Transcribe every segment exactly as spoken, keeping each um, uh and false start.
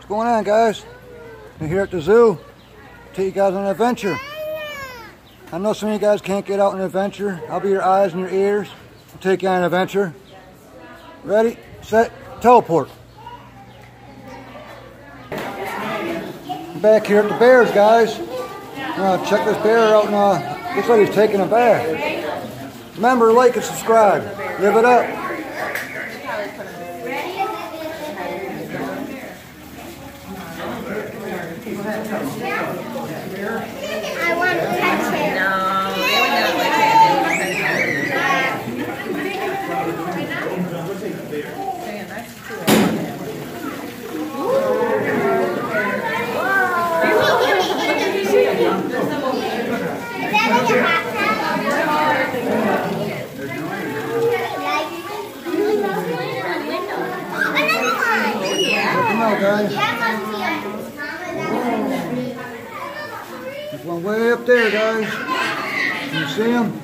going on, guys? We're here at the zoo. Take you guys on an adventure. I know some of you guys can't get out on an adventure. I'll be your eyes and your ears. I'll take you on an adventure. Ready, set, teleport. Back here at the bears, guys. Uh, check this bear out, and uh, looks like he's taking a bath. Remember, like and subscribe. Live it up. I want to touch it. No, they would not like that. Man, that's cool. Is that like a hot tub? Another one. Check them out, guys. That must be a There's one way up there, guys. Can you see him?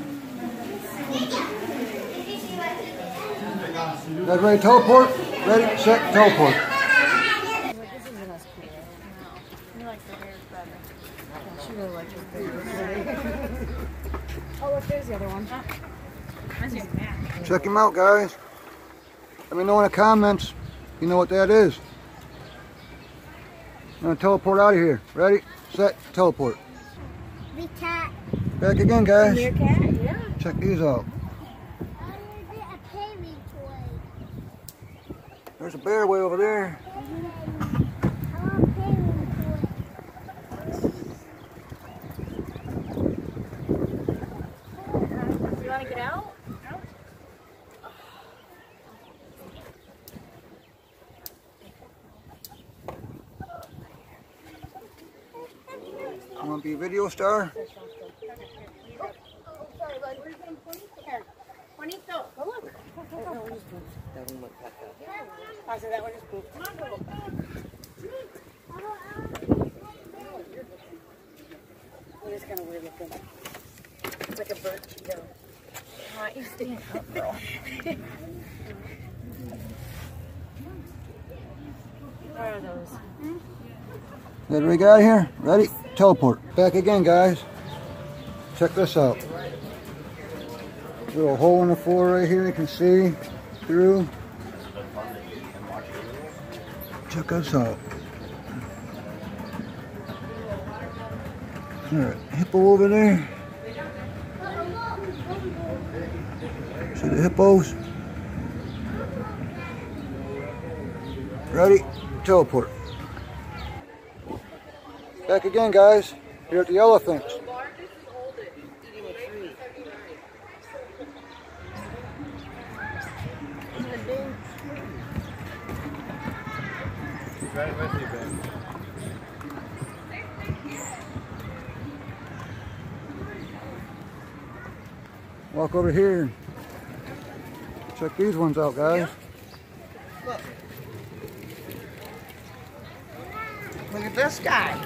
You guys ready to teleport? Ready, set, teleport. This isn't as cool. No. You like the bears better. She really likes the bears. Oh, look, there's the other one. Check him out, guys. Let me know in the comments if you know what that is. I'm going to teleport out of here. Ready, set, teleport. The cat. Back again, guys. Meerkat? Yeah. Check these out. A baby toy. There's a bear way over there. I want a baby toy. You want to get out? You want to be a video star? Juanito, go look. That one is poop. That one looked back up. I said that one is poop. Come on, go. It is kind of weird looking. It's like a bird cheeto. Why you stand up, girl? What are those? Good, we got here. Ready? Teleport. Back again, guys. Check this out. Little hole in the floor right here. You can see through. Check this out. There's a hippo over there. See the hippos? Ready? Teleport. Back again, guys. Here at the elephants. Right with you, Ben. Walk over here and check these ones out, guys. Look. Look at this guy.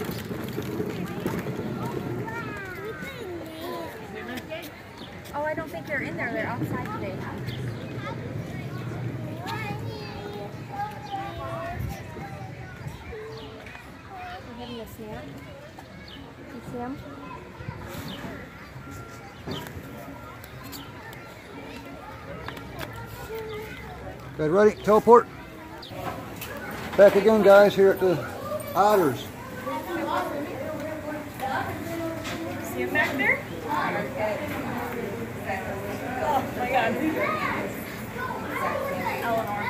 Oh, I don't think they're in there. They're outside today. We're having a snap. You see him? Guys ready? Teleport. Back again, guys, here at the otters. See him back there? Oh my God. Eleanor.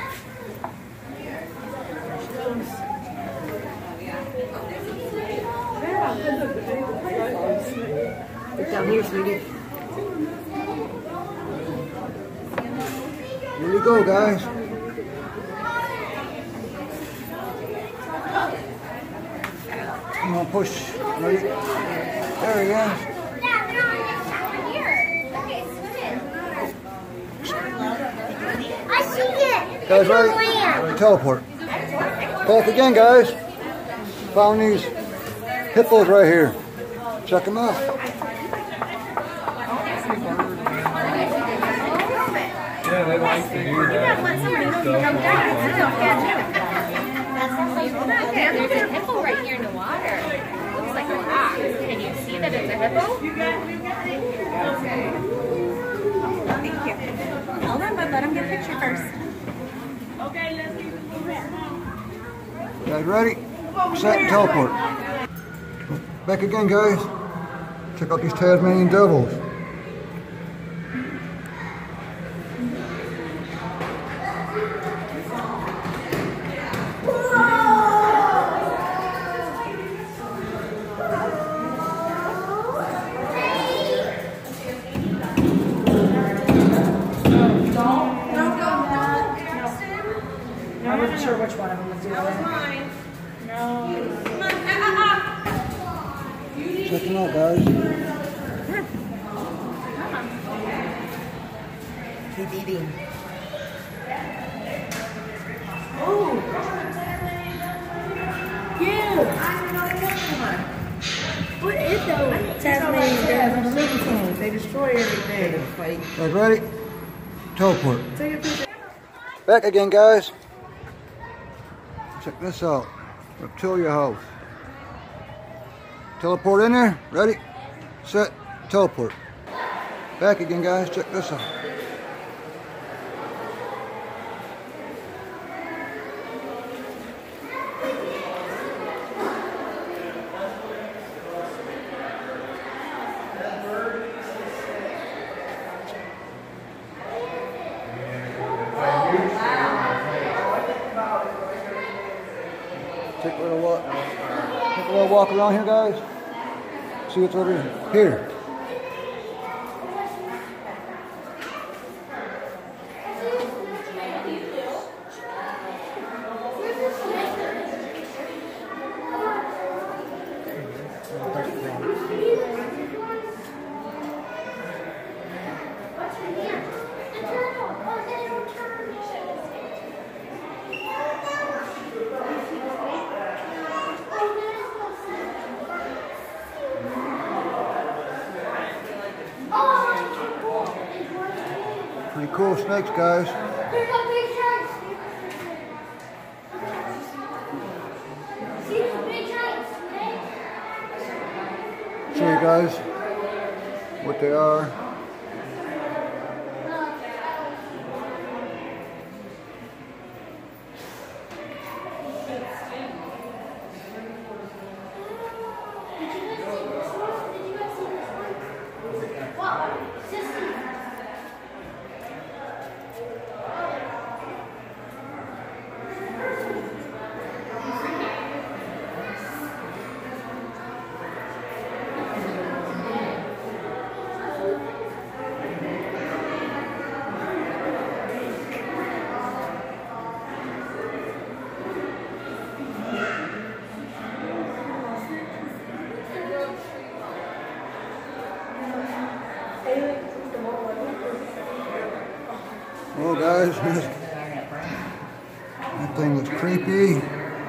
Get down here, sweetie. Here we go, guys. I'm gonna push. Ready? There he is. I see it. Guys It's a ready? lamb. Teleport. Back again, guys. Found these hippos right here. Check them out. Yeah, they like to do that. Let somebody know you come down. It's okay. There's a hippo right here in the water. Looks like a rock. Can you see that it's a hippo? Okay. Thank you. Hold on, but let him get a picture first. You guys ready? Set, teleport. Back again, guys. Check out these Tasmanian devils. I wasn't sure which one of them was doing that. Check them out, guys. He's eating. What is those? Tasmanian devils. They destroy everything. Fight. Guys ready? Teleport. Take a picture. Back again, guys. Check this out. Reptilia house. Teleport in there. Ready? Set. Teleport. Back again, guys. Check this out. Take a little walk. Take a little walk around here, guys. See what's over here. Here. Pretty cool snakes, guys. Show you guys what they are. Oh, guys, that thing looks creepy.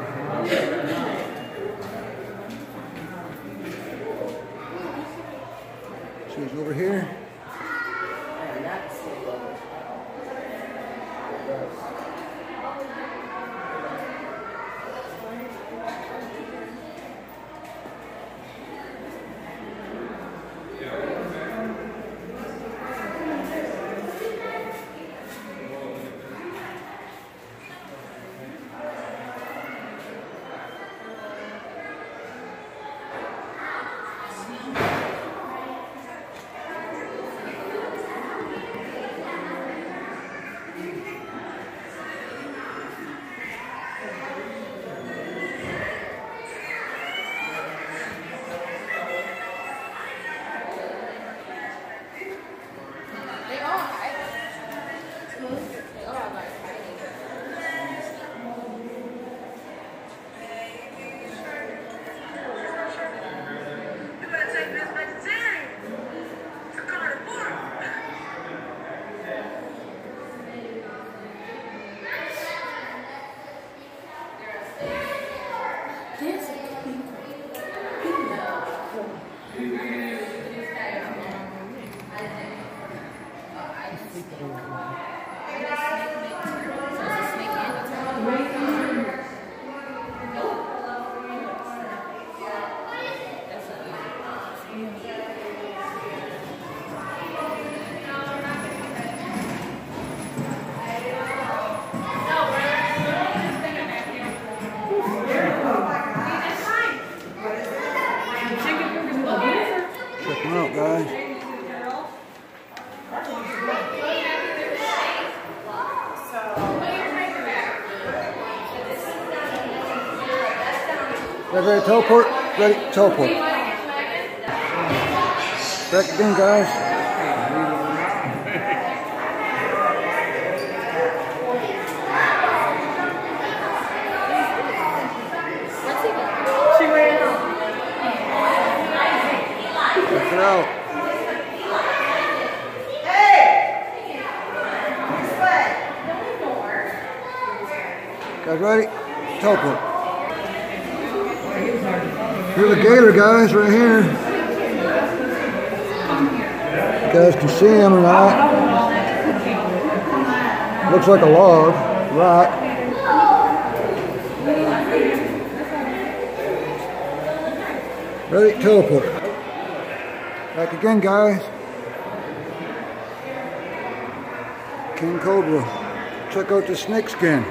See what's over here? them out, guys. Ready, ready to teleport? Ready, teleport. Back again, guys. She ran out. Check it out. Guys ready? Teleport. Here's a gator, guys, right here. You guys can see him or not. Looks like a log, rock. Ready? Teleport. Back again, guys. King Cobra. Check out the snake skin.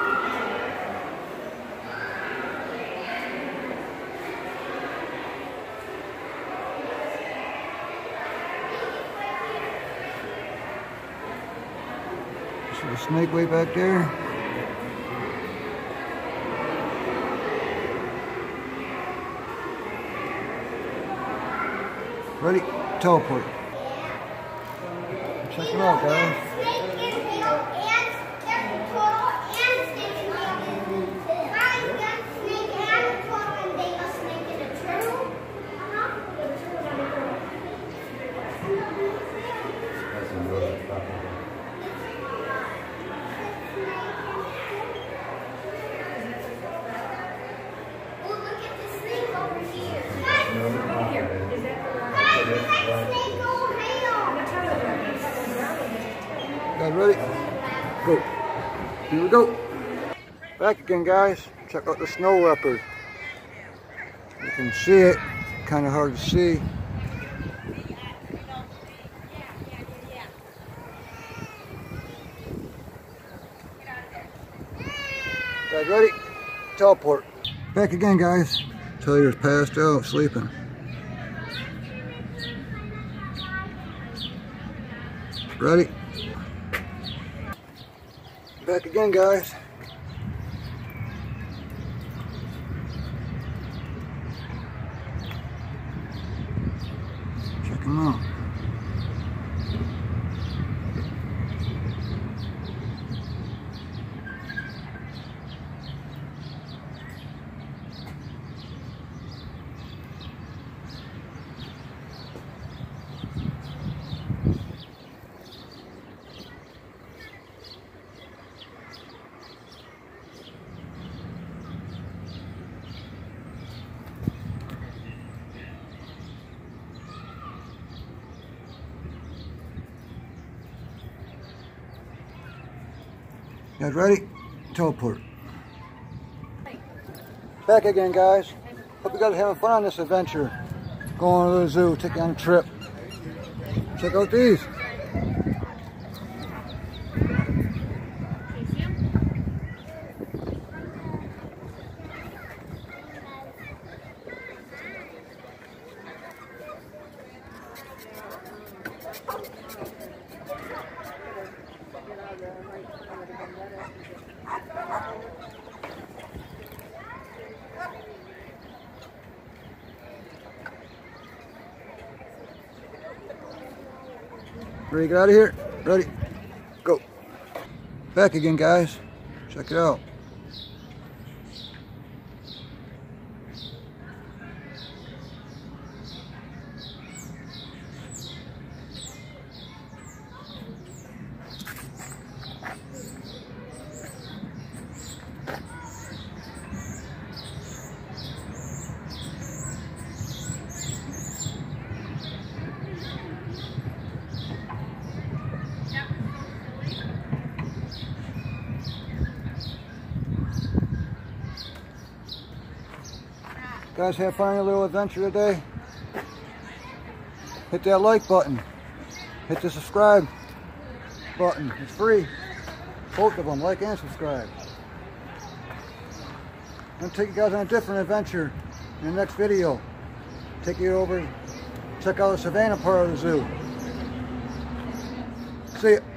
See the snake way back there? Ready? Teleport. Check it out, guys. Guys ready? Go. Here we go. Back again, guys. Check out the snow leopard. You can see it. Kind of hard to see. Guys ready? Teleport. Back again, guys. Taylor's passed out, sleeping. Ready? Back again, guys. Check them out. You guys ready? Teleport. Back again, guys. Hope you guys are having fun on this adventure. Going to the zoo, take you on a trip. Check out these. Ready to get out of here? Ready? Go. Back again, guys. Check it out. Guys, have fun on your little adventure today. Hit that like button. Hit the subscribe button. It's free. Both of them, like and subscribe. I'm going to take you guys on a different adventure in the next video. Take you over check out the savannah part of the zoo. See ya.